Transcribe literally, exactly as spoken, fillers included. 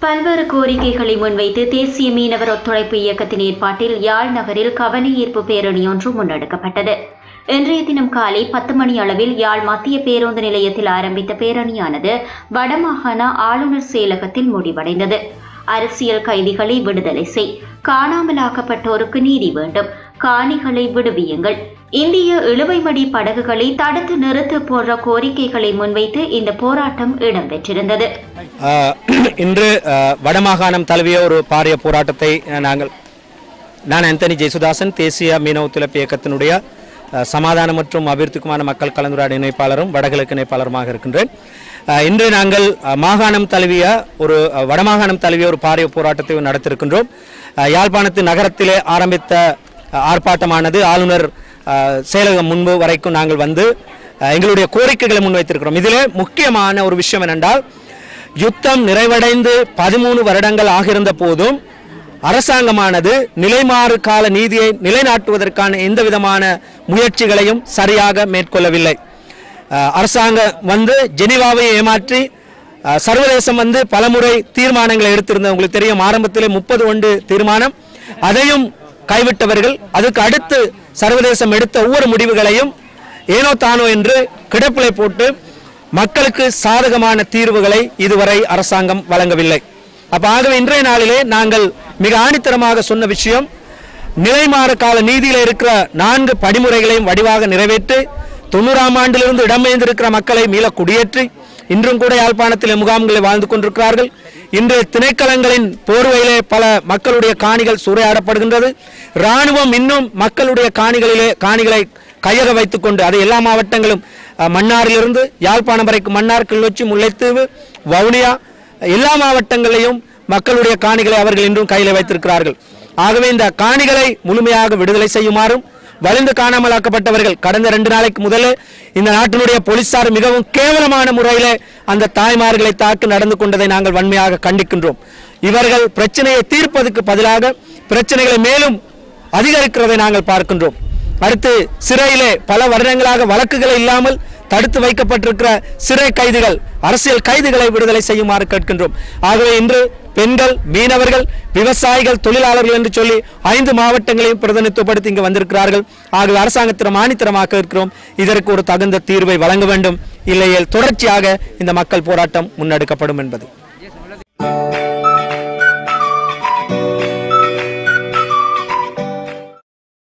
பல்வேறு கோரிக்கைகளை முன்வைத்து தேசிய மீனவர் ஒத்துழைப்பு இயக்கத்தின் ஏற்பாட்டில் யாழ் நகரில் கவனஈர்ப்பு பேரணி ஒன்று முன்னெடுக்கப்பட்டது. இன்றைய தினம் காலை பத்து மணி அளவில் யாழ் மத்திய பேருந்து நிலையத்தில் ஆரம்பித்த பேரணியானது வடமாகாண ஆளுநர் செயலகத்தில் முடிவடைந்தது. அரசியல் கைதிகளை விடுதலை செய், காணாமலாக்கப்பட்டோருக்கு நீதி வேண்டும், காணிகளை விடுவியுங்கள், இந்திய இழுவைமடி படகுகளை தடுத்து நிறுத்து போன்ற கோரிக்கைகளை முன்வைத்து இந்த போராட்டம் இடம்பெற்றிருந்தது. இன்று வடமாகாணம் தழுவிய ஒரு பாரிய போராட்டத்தை நாங்கள் நான் ஆந்தனி ஜெயசுதாசன் தேசிய மீனவ ஒத்துழைப்பு இயக்கத்தினுடைய சமாதானம் மற்றும் அபிவிருத்திக்குமான மக்கள் கலந்துரையாடல் இணைப்பாளரும் வடகிழக்கு இணைப்பாளருமாக இருக்கின்றேன். இன்று நாங்கள் மாகாணம் தழுவிய ஒரு வடமாகாணம் தழுவிய ஒரு பாரிய போராட்டத்தை நடத்தியிருக்கின்றோம். யாழ்ப்பாணத்து நகரத்திலே ஆரம்பித்த ஆர்ப்பாட்டமானது ஆளுநர் செயலகம் முன்பு வரைக்கும் நாங்கள் வந்து எங்களுடைய கோரிக்கைகளை முன்வைத்திருக்கிறோம். இதில் முக்கியமான ஒரு விஷயம் என்னென்றால், யுத்தம் நிறைவடைந்து பதிமூணு வருடங்கள் ஆகியிருந்த போதும் அரசாங்கமானது நிலைமாறு கால நீதியை நிலைநாட்டுவதற்கான எந்த விதமான முயற்சிகளையும் சரியாக மேற்கொள்ளவில்லை. அரசாங்கம் வந்து ஜெனீவாவை ஏமாற்றி சர்வதேசம் வந்து பலமுறை தீர்மானங்களை எடுத்திருந்தது. உங்களுக்கு தெரியும், ஆரம்பத்திலே முப்பது ஒன்று தீர்மானம், அதையும் கைவிட்டவர்கள் அதுக்கு அடுத்து சர்வதேசம் எடுத்த ஒவ்வொரு முடிவுகளையும் ஏனோ தானோ என்று கிடப்பிலை போட்டு மக்களுக்கு சாதகமான தீர்வுகளை இதுவரை அரசாங்கம் வழங்கவில்லை. அப்ப ஆகவே இன்றைய நாளிலே நாங்கள் மிக ஆணித்தரமாக சொன்ன விஷயம், நிலைமாறு கால நீதியில் இருக்கிற நான்கு படிமுறைகளையும் வடிவாக நிறைவேற்றி தொண்ணூறாம் ஆண்டிலிருந்து இடம்பெயர்ந்திருக்கிற மக்களை மீள குடியேற்றி இன்றும் கூட யாழ்ப்பாணத்திலே முகாம்களில் வாழ்ந்து கொண்டிருக்கிறார்கள். இன்று திணைக்களங்களின் போர்வையிலே பல மக்களுடைய காணிகள் சூறையாடப்படுகின்றது. இராணுவம் இன்னும் மக்களுடைய காணிகளிலே காணிகளை கையக வைத்துக் கொண்டு அது எல்லா மாவட்டங்களும் மன்னாரிலிருந்து யாழ்ப்பாணம் வரைக்கும் மன்னார், கிளிநொச்சி, முல்லைத்தீவு, வவுனியா எல்லா மாவட்டங்களையும் மக்களுடைய காணிகளை அவர்கள் இன்றும் கையில் வைத்திருக்கிறார்கள். ஆகவே இந்த காணிகளை முழுமையாக விடுதலை செய்யுமாறும், வலிந்து காணாமலாக்கப்பட்டவர்கள் கடந்த ரெண்டு நாளைக்கு முதலே இந்த நாட்டினுடைய போலீசார் மிகவும் கேவலமான முறையிலே அந்த தாய்மார்களை தாக்கி நடந்து கொண்டதை நாங்கள் வன்மையாக கண்டிக்கின்றோம். இவர்கள் பிரச்சனையை தீர்ப்பதற்கு பதிலாக பிரச்சனைகளை மேலும் அதிகரிக்கிறதை நாங்கள் பார்க்கின்றோம். அடுத்து சிறையிலே பல வருடங்களாக வழக்குகளை இல்லாமல் தடுத்து வைக்கப்பட்டிருக்கிற சிறை கைதிகள், அரசியல் கைதிகளை விடுதலை செய்யுமாறு கேட்கின்றோம். ஆகவே இன்று பெண்கள், மீனவர்கள், விவசாயிகள், தொழிலாளர்கள் என்று சொல்லி ஐந்து மாவட்டங்களையும் பிரதிநிதித்துவப்படுத்தி இங்கு வந்திருக்கிறார்கள். ஆகவே அரசாங்கத்திடம் ஆணித்தரமாக இருக்கிறோம், இதற்கு ஒரு தகுந்த தீர்வை வழங்க வேண்டும், இல்லையேல் தொடர்ச்சியாக இந்த மக்கள் போராட்டம் முன்னெடுக்கப்படும் என்பது.